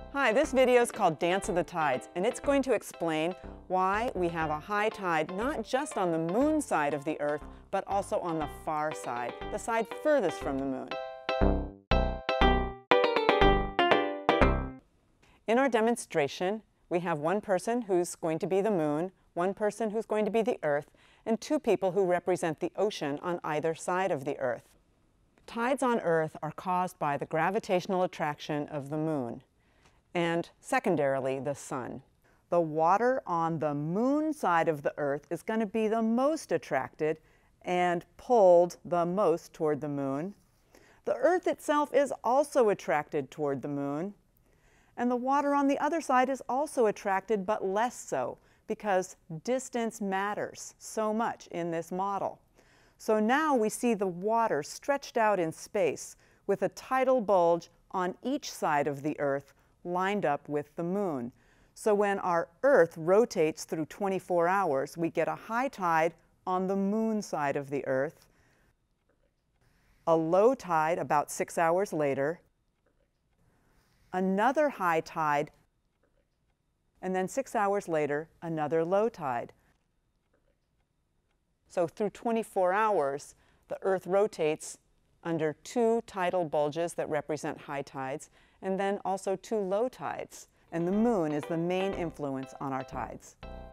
Hi, this video is called Dance of the Tides, and it's going to explain why we have a high tide not just on the moon side of the Earth, but also on the far side, the side furthest from the moon. In our demonstration, we have one person who's going to be the moon, one person who's going to be the Earth, and two people who represent the ocean on either side of the Earth. Tides on Earth are caused by the gravitational attraction of the moon, and secondarily, the sun. The water on the moon side of the Earth is going to be the most attracted and pulled the most toward the moon. The Earth itself is also attracted toward the moon, and the water on the other side is also attracted, but less so, because distance matters so much in this model. So now we see the water stretched out in space with a tidal bulge on each side of the Earth lined up with the moon. So when our Earth rotates through 24 hours, we get a high tide on the moon side of the Earth, a low tide about 6 hours later, another high tide, and then 6 hours later, another low tide. So through 24 hours, the Earth rotates under two tidal bulges that represent high tides, and then also two low tides. And the moon is the main influence on our tides.